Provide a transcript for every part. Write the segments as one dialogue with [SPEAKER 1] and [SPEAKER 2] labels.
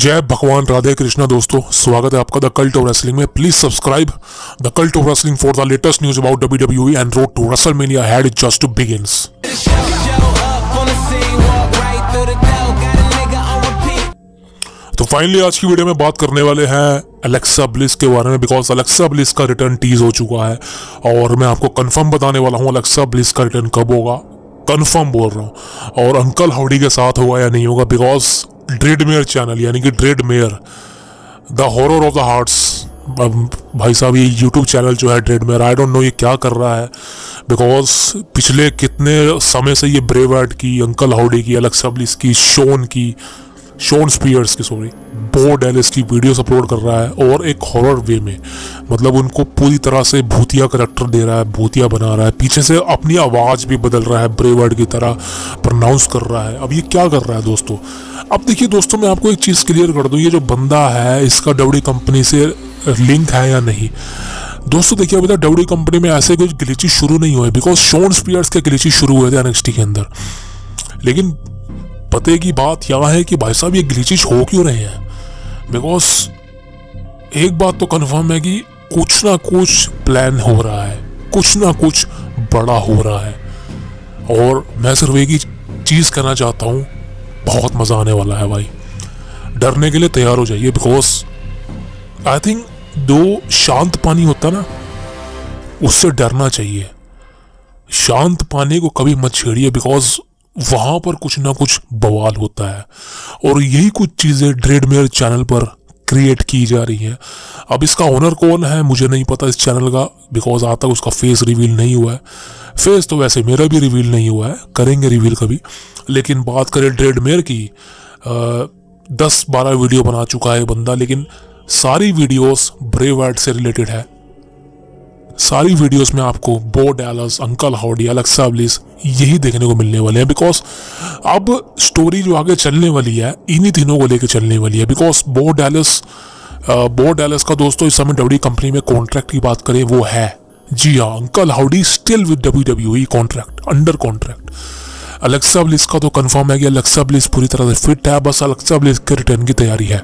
[SPEAKER 1] जय भगवान राधे कृष्णा दोस्तों, स्वागत है आपका द कल्ट ऑफ रेसलिंग में। Please subscribe the cult of wrestling for the latest news about WWE and road to WrestleMania had just begins. तो फाइनली आज की वीडियो में बात करने वाले हैं अलेक्सा ब्लिस के बारे में, बिकॉज अलेक्सा ब्लिस का रिटर्न टीज हो चुका है और मैं आपको कंफर्म बताने वाला हूँ अलेक्सा ब्लिस का रिटर्न कब होगा। कंफर्म बोल रहा हूँ, और अंकल हाउडी के साथ होगा या नहीं होगा, बिकॉज ड्रेडमेयर चैनल यानी कि ड्रेडमेयर the horror of the hearts, भाई साहब ये यूट्यूब चैनल जो है ड्रेडमेयर, आई डोंट नो ये क्या कर रहा है। बिकॉज पिछले कितने समय से ये ब्रे वाइट की, अंकल हाउडी की, अलेक्सा ब्लिस की, शॉन स्पीयर्स की, बो डैलिस की वीडियोस अपलोड कर रहा है और एक हॉरर वे में, मतलब उनको पूरी तरह से भूतिया करैक्टर दे रहा है, भूतिया बना रहा है, पीछे से अपनी आवाज़ भी बदल रहा है, ब्रे वाइट की तरह प्रोनाउंस कर रहा है। अब ये क्या कर रहा है दोस्तों? अब देखिए दोस्तों, मैं आपको एक चीज़ क्लियर कर दूं, ये जो बंदा है इसका WWE कंपनी से लिंक है या नहीं। दोस्तों देखिए, अभी तक WWE कंपनी में ऐसे कुछ ग्लिचेस शुरू नहीं हुए, बिकॉज शॉन स्पीयर्स के ग्लिचेस शुरू हुए थे NXT के अंदर। लेकिन पते की बात यह है कि भाई साहब ये ग्लिचेस हो क्यों रहे हैं? बिकॉज एक बात तो कंफर्म है कि कुछ ना कुछ प्लान हो रहा है, कुछ ना कुछ बड़ा हो रहा है। और मैं सिर्फ एक ही चीज़ कहना चाहता हूँ, बहुत मज़ा आने वाला है भाई, डरने के लिए तैयार हो जाइए। बिकॉज आई थिंक दो शांत पानी होता ना, उससे डरना चाहिए। शांत पानी को कभी मत छेड़िए, बिकॉज वहां पर कुछ ना कुछ बवाल होता है। और यही कुछ चीज़ें ड्रेडमेयर चैनल पर क्रिएट की जा रही हैं। अब इसका ओनर कौन है मुझे नहीं पता इस चैनल का, बिकॉज आज तक उसका फेस रिवील नहीं हुआ है। फेस तो वैसे मेरा भी रिवील नहीं हुआ है, करेंगे रिवील कभी। लेकिन बात करें ड्रेडमेयर की, 10-12 वीडियो बना चुका है बंदा, लेकिन सारी वीडियोस ब्रे वाइट से रिलेटेड है। सारी वीडियोस में आपको Bo Dallas, Uncle Howdy, Alexa Bliss यही देखने को मिलने वाले हैं। बिकॉज अब स्टोरी जो आगे चलने वाली है इन्हीं तीनों को लेकर चलने वाली है। बिकॉज बो डैलस का दोस्तों इस समय WWE कंपनी में कॉन्ट्रैक्ट की बात करें वो है, जी हाँ, Uncle Howdy still with WWE contract, under contract. Alexa Bliss का तो कंफर्म है कि अलेक्सा ब्लिस पूरी तरह से फिट है, बस अलेक्सा ब्लिस के रिटर्न की तैयारी है।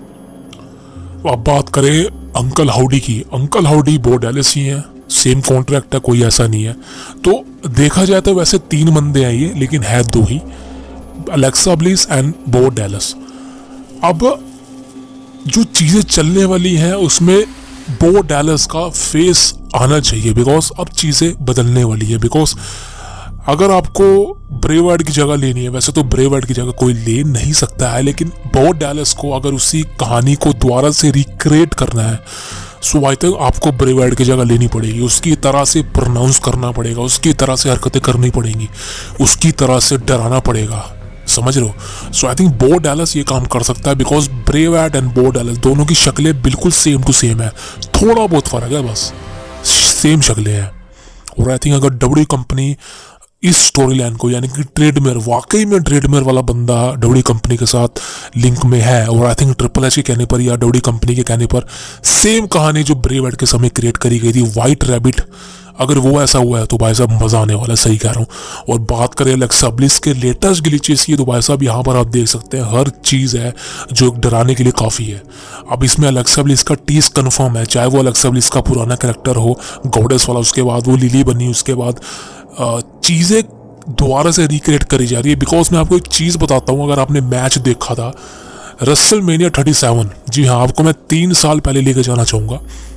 [SPEAKER 1] अब बात करें अंकल हाउडी की, अंकल हाउडी बो डैलिस ही हैं, सेम कॉन्ट्रैक्ट है, कोई ऐसा नहीं है। तो देखा जाए तो वैसे 3 बंदे हैं ये, लेकिन है 2 ही, Alexa Bliss and Bo Dallas. अब जो चीज़ें चलने वाली हैं उसमें बो डैलिस का फेस आना चाहिए, बिकॉज अब चीज़ें बदलने वाली है। बिकॉज अगर आपको ब्रे वाइट की जगह लेनी है, वैसे तो ब्रे वाइट की जगह कोई ले नहीं सकता है, लेकिन बो डैलस को अगर उसी कहानी को दोबारा से रिक्रिएट करना है, सो आई थिंक आपको ब्रे वाइट की जगह लेनी पड़ेगी, उसकी तरह से प्रोनाउंस करना पड़ेगा, उसकी तरह से हरकतें करनी पड़ेंगी, उसकी तरह से डराना पड़ेगा, समझ रहे हो? सो आई थिंक बो डैलस ये काम कर सकता है, बिकॉज ब्रे वाइट एंड बो डैलस दोनों की शक्लें बिल्कुल सेम टू सेम है, थोड़ा बहुत फर्क है, बस सेम शक्लें हैं। और आई थिंक अगर WWE कंपनी इस स्टोरी लाइन को, यानी कि ड्रेडमेयर, वाकई में ड्रेडमेयर वाला बंदा WWE कंपनी के साथ लिंक में है, और आई थिंक ट्रिपल एच के कहने पर या WWE कंपनी के कहने पर सेम कहानी जो ब्रे वाइट के समय क्रिएट करी गई थी, व्हाइट रैबिट, अगर वो ऐसा हुआ है तो भाई साहब मज़ा आने वाला है, सही कह रहा हूँ। और बात करें अलेक्सा ब्लिस के लेटेस्ट ग्लिचेस की, तो भाई साहब यहाँ पर आप देख सकते हैं हर चीज़ है जो डराने के लिए काफ़ी है। अब इसमें अलेक्सा ब्लिस का टीज कन्फर्म है, चाहे वो अलेक्सा ब्लिस का पुराना कैरेक्टर हो गॉडेस वाला, उसके बाद वो लिली बनी, उसके बाद चीज़ें दोबारा से रिक्रिएट करी जा रही है। बिकॉज मैं आपको एक चीज़ बताता हूँ, अगर आपने मैच देखा था रेसलमेनिया 37, जी हाँ, आपको मैं 3 साल पहले लेके जाना चाहूँगा,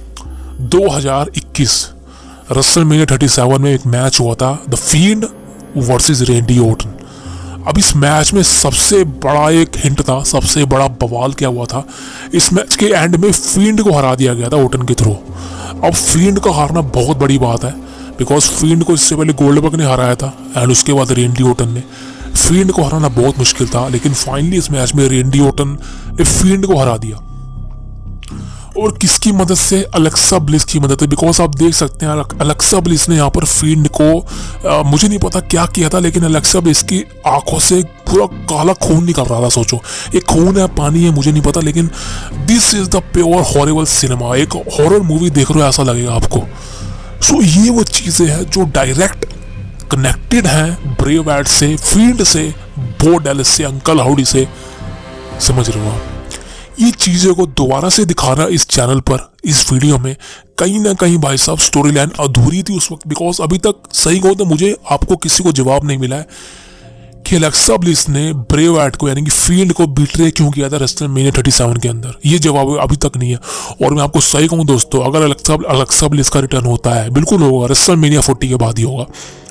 [SPEAKER 1] 2021 रेसलमेनिया 37 में एक मैच हुआ था, the Fiend versus Randy Orton. अब इस मैच में सबसे बड़ा एक हिंट था, सबसे बड़ा बवाल क्या हुआ था, इस मैच के एंड में फील्ड को हरा दिया गया था ऑर्टन के थ्रू। अब फील्ड का हारना बहुत बड़ी बात है, बिकॉज फील्ड को इससे पहले गोल्डबर्ग ने हराया था एंड उसके बाद रेंडी ऑर्टन ने। फील्ड को हराना बहुत मुश्किल था, लेकिन फाइनली इस मैच में रेंडी ऑर्टन ने फील्ड को हरा दिया। और किसकी मदद से? अलेक्सा ब्लिस की मदद से। बिकॉज आप देख सकते हैं अलेक्सा ब्लिस ने यहाँ पर फील्ड को मुझे नहीं पता क्या किया था, लेकिन अलेक्सा ब्लिस की आंखों से पूरा काला खून निकल रहा था। सोचो, ये खून है, पानी है, मुझे नहीं पता, लेकिन this is the pure horrible cinema. एक हॉरर मूवी देख रहे हो ऐसा लगेगा आपको। सो ये वो चीज़ें हैं जो डायरेक्ट कनेक्टेड हैं ब्रे वाइट से, फील्ड से, बो डैलिस से, अंकल हाउडी से, समझ रहे हो आप? ये चीज़ें को दोबारा से दिखाना इस चैनल पर इस वीडियो में कहीं ना कहीं भाई साहब स्टोरी लाइन अधूरी थी उस वक्त, बिकॉज अभी तक सही कहूँ तो मुझे आपको किसी को जवाब नहीं मिला है कि एलेक्सा ब्लिस ने ब्रे वाइट को यानी कि फील्ड को बीट्रे क्यों किया था रेसलमेनिया 37 के अंदर। ये जवाब अभी तक नहीं है। और मैं आपको सही कहूँ दोस्तों, अगर एलेक्सा ब्लिस का रिटर्न होता है, बिल्कुल होगा, रेसलमेनिया 40 के बाद ही होगा।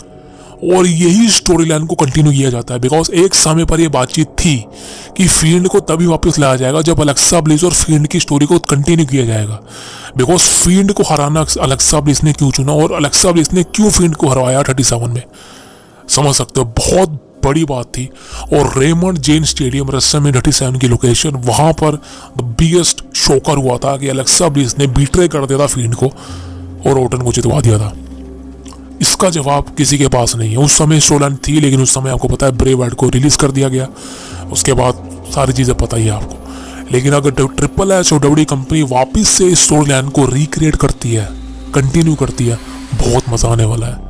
[SPEAKER 1] और यही स्टोरी लाइन को कंटिन्यू किया जाता है, बिकॉज एक समय पर यह बातचीत थी कि फील्ड को तभी वापस लाया जाएगा जब एलेक्सा ब्लिस और फील्ड की स्टोरी को कंटिन्यू किया जाएगा। बिकॉज फील्ड को हराना एलेक्सा ब्लिस ने क्यों चुना और एलेक्सा ब्लिस ने क्यों फील्ड को हरवाया 37 में, समझ सकते हो, बहुत बड़ी बात थी। और रेमंड जेन स्टेडियम रेसलमेनिया 37 की लोकेशन, वहां पर द बिगेस्ट शोकर हुआ था कि एलेक्सा ब्लिस ने बीट्रे कर दिया था फील्ड को और ओर्टन को जितवा दिया था। इसका जवाब किसी के पास नहीं है। उस समय स्टोरीलाइन थी, लेकिन उस समय आपको पता है ब्रे वाइट को रिलीज कर दिया गया, उसके बाद सारी चीजें पता ही है आपको। लेकिन अगर ट्रिपल एच और डब्ल्यूडब्ल्यूई कंपनी वापस से स्टोरी लाइन को रिक्रिएट करती है, कंटिन्यू करती है, बहुत मजा आने वाला है।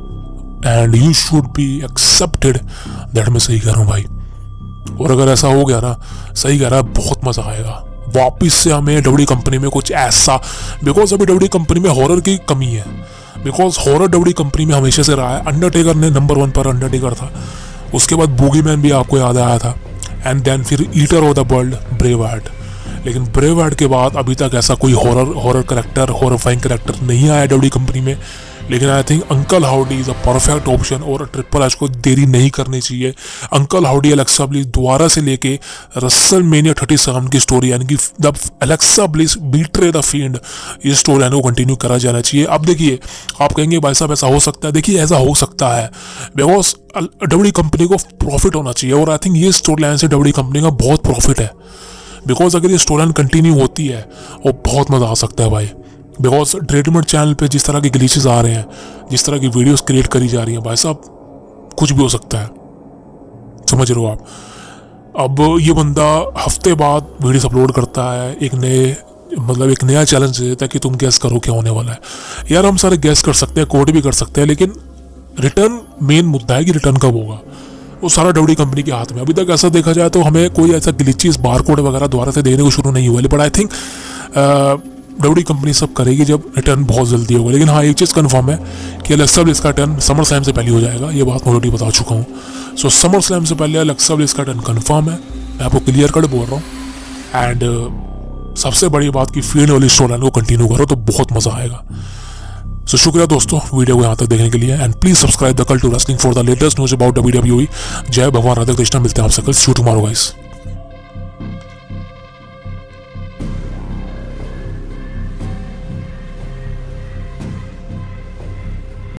[SPEAKER 1] And you should be accepted that, मैं सही कह रहा हूँ भाई। और अगर ऐसा हो गया ना, सही कह रहा है, बहुत मजा आएगा। वापिस से हमें डब्ल्यूडब्ल्यूई कंपनी में कुछ ऐसा, बिकॉज अभी डब्ल्यूडब्ल्यूई कंपनी में हॉरर की कमी है, बिकॉज हॉरर डब्ल्यूडब्ल्यूई कंपनी में हमेशा से रहा है। अंडरटेकर ने नंबर 1 पर अंडरटेकर था, उसके बाद बूगीमैन भी आपको याद आया था, एंड देन फिर eater of the world Bray Wyatt. लेकिन ब्रे वाइट के बाद अभी तक ऐसा कोई हॉरर करेक्टर, हॉररफाइंग करेक्टर नहीं आया डब्ल्यूडब्ल्यूई कंपनी में। लेकिन I think Uncle Howdy is a perfect option और ट्रिपल एच को देरी नहीं करनी चाहिए। अंकल हाउडी एलेक्सा ब्लिस दोबारा से लेके रेसलमेनिया 37 की स्टोरी, यानी कि the Alexa Bliss betray the Fiend, ये स्टोरी लाइन को कंटिन्यू करा जाना चाहिए। अब देखिए, आप कहेंगे भाई साहब ऐसा हो सकता है, देखिए ऐसा हो सकता है बिकॉज डब्ल्यूडब्ल्यूई कंपनी को प्रॉफिट होना चाहिए। और आई थिंक ये स्टोरी लाइन से डब्ल्यूडब्ल्यूई कंपनी का बहुत प्रॉफिट है, बिकॉज अगर ये स्टोरी लाइन कंटिन्यू होती है और बहुत मजा आ सकता है भाई। बिकॉज ट्रेडमेंट चैनल पे जिस तरह के ग्लिचेस आ रहे हैं, जिस तरह की वीडियोस क्रिएट करी जा रही हैं, भाई साहब कुछ भी हो सकता है, समझ रहे हो आप। अब ये बंदा हफ्ते बाद वीडियोस अपलोड करता है, एक नया चैलेंज देता है कि तुम गैस करो क्या होने वाला है। यार हम सारे गैस कर सकते हैं, कोड भी कर सकते हैं, लेकिन रिटर्न मेन मुद्दा है कि रिटर्न कब होगा, वो सारा डब्ल्यूडब्ल्यूई कंपनी के हाथ में। अभी तक ऐसा देखा जाए तो हमें कोई ऐसा ग्लिचेस बारकोड वगैरह दोबारा से देखने को शुरू नहीं हुआ, but I think WWE company सब करेगी जब रिटर्न बहुत जल्दी होगा। लेकिन हाँ, एक चीज़ कंफर्म है कि एलेक्सा ब्लिस का रिटर्न समर स्लैम से पहले हो जाएगा, ये बात मैं ऑलरेडी बता चुका हूँ। सो समर स्लैम से पहले एलेक्सा ब्लिस का रिटर्न कंफर्म है, मैं आपको क्लियर कट बोल रहा हूँ। एंड सबसे बड़ी बात कि फील्ड वाली स्टोरी लाइन को कंटिन्यू करो तो बहुत मजा आएगा। सो शुक्रिया दोस्तों वीडियो को यहाँ तक देखने के लिए, and please subscribe the cult to wrestling for the latest news about WWE. जय भगवान राधा कृष्ण, मिलते हैं आपसे कल। Shoot tomorrow guys.